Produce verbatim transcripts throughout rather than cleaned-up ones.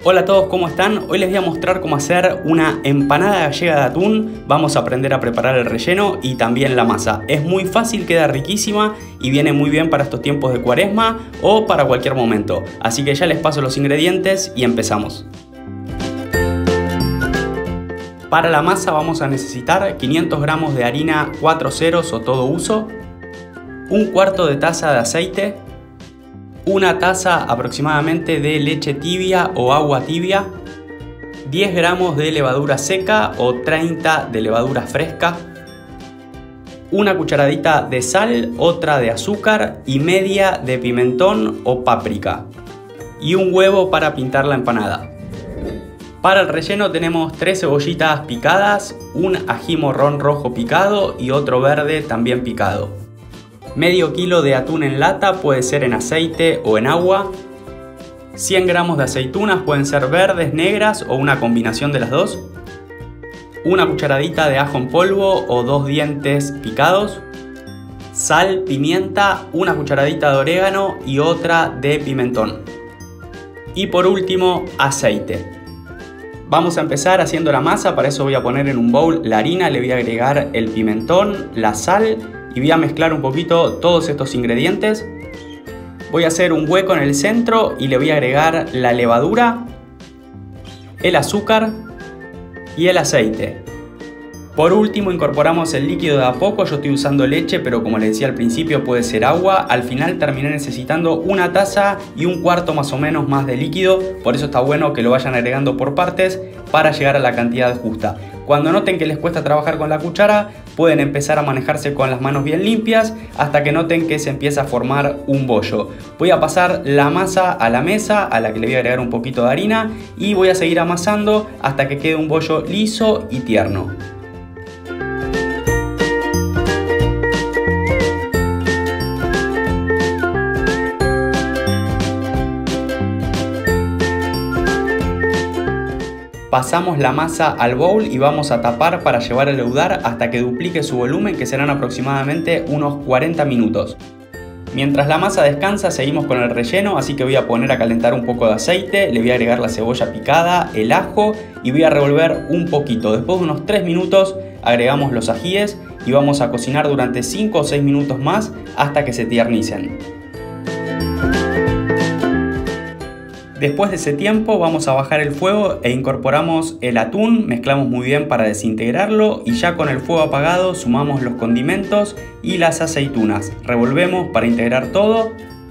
Hola a todos, ¿cómo están? Hoy les voy a mostrar cómo hacer una empanada gallega de atún. Vamos a aprender a preparar el relleno y también la masa. Es muy fácil, queda riquísima y viene muy bien para estos tiempos de cuaresma o para cualquier momento. Así que ya les paso los ingredientes y empezamos. Para la masa vamos a necesitar quinientos gramos de harina cuatro ceros o todo uso, un cuarto de taza de aceite, una taza aproximadamente de leche tibia o agua tibia, diez gramos de levadura seca o treinta de levadura fresca, una cucharadita de sal, otra de azúcar y media de pimentón o páprica y un huevo para pintar la empanada. Para el relleno tenemos tres cebollitas picadas, un ají morrón rojo picado y otro verde también picado. Medio kilo de atún en lata, puede ser en aceite o en agua. cien gramos de aceitunas, pueden ser verdes, negras o una combinación de las dos. Una cucharadita de ajo en polvo o dos dientes picados. Sal, pimienta, una cucharadita de orégano y otra de pimentón. Y por último, aceite. Vamos a empezar haciendo la masa. Para eso voy a poner en un bowl la harina, le voy a agregar el pimentón, la sal y voy a mezclar un poquito todos estos ingredientes. Voy a hacer un hueco en el centro y le voy a agregar la levadura, el azúcar y el aceite. Por último incorporamos el líquido de a poco. Yo estoy usando leche, pero como les decía al principio puede ser agua. Al final terminé necesitando una taza y un cuarto más o menos más de líquido. Por eso está bueno que lo vayan agregando por partes para llegar a la cantidad justa. Cuando noten que les cuesta trabajar con la cuchara, pueden empezar a manejarse con las manos bien limpias hasta que noten que se empieza a formar un bollo. Voy a pasar la masa a la mesa, a la que le voy a agregar un poquito de harina, y voy a seguir amasando hasta que quede un bollo liso y tierno. Pasamos la masa al bowl y vamos a tapar para llevar a leudar hasta que duplique su volumen, que serán aproximadamente unos cuarenta minutos. Mientras la masa descansa seguimos con el relleno, así que voy a poner a calentar un poco de aceite, le voy a agregar la cebolla picada, el ajo y voy a revolver un poquito. Después de unos tres minutos agregamos los ajíes y vamos a cocinar durante cinco o seis minutos más hasta que se tiernicen. Después de ese tiempo vamos a bajar el fuego e incorporamos el atún, mezclamos muy bien para desintegrarlo y ya con el fuego apagado sumamos los condimentos y las aceitunas. Revolvemos para integrar todo.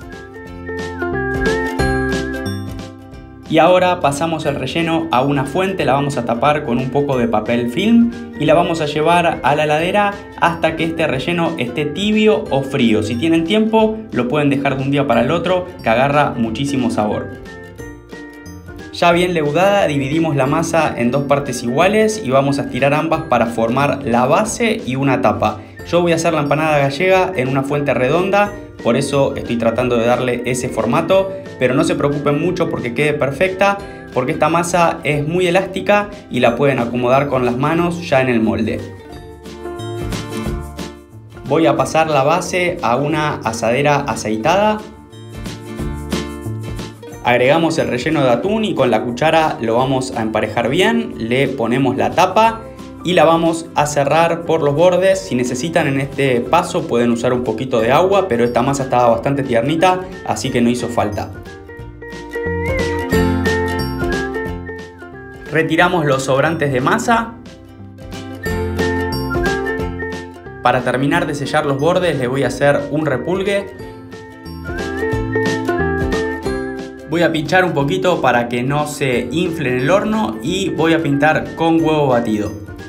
Y ahora pasamos el relleno a una fuente, la vamos a tapar con un poco de papel film y la vamos a llevar a la heladera hasta que este relleno esté tibio o frío. Si tienen tiempo lo pueden dejar de un día para el otro, que agarra muchísimo sabor. Ya bien leudada, dividimos la masa en dos partes iguales y vamos a estirar ambas para formar la base y una tapa. Yo voy a hacer la empanada gallega en una fuente redonda, por eso estoy tratando de darle ese formato, pero no se preocupen mucho porque quede perfecta, porque esta masa es muy elástica y la pueden acomodar con las manos ya en el molde. Voy a pasar la base a una asadera aceitada. Agregamos el relleno de atún y con la cuchara lo vamos a emparejar bien, le ponemos la tapa y la vamos a cerrar por los bordes. Si necesitan en este paso pueden usar un poquito de agua, pero esta masa estaba bastante tiernita, así que no hizo falta. Retiramos los sobrantes de masa. Para terminar de sellar los bordes le voy a hacer un repulgue. Voy a pinchar un poquito para que no se infle en el horno y voy a pintar con huevo batido.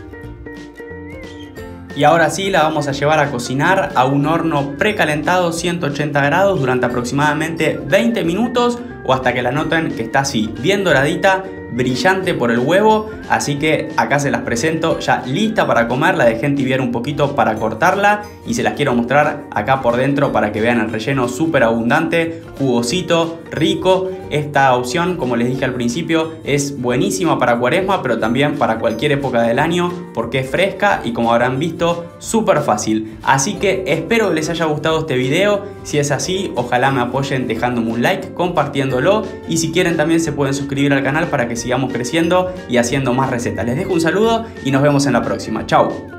Y ahora sí la vamos a llevar a cocinar a un horno precalentado ciento ochenta grados durante aproximadamente veinte minutos o hasta que la noten que está así bien doradita, brillante por el huevo, así que acá se las presento ya lista para comer. La dejé entibiar un poquito para cortarla y se las quiero mostrar acá por dentro para que vean el relleno súper abundante, jugosito, rico. Esta opción, como les dije al principio, es buenísima para Cuaresma, pero también para cualquier época del año porque es fresca y, como habrán visto, súper fácil. Así que espero que les haya gustado este video. Si es así, ojalá me apoyen dejándome un like, compartiéndolo, y si quieren también se pueden suscribir al canal para que sigamos creciendo y haciendo más recetas. Les dejo un saludo y nos vemos en la próxima. Chau.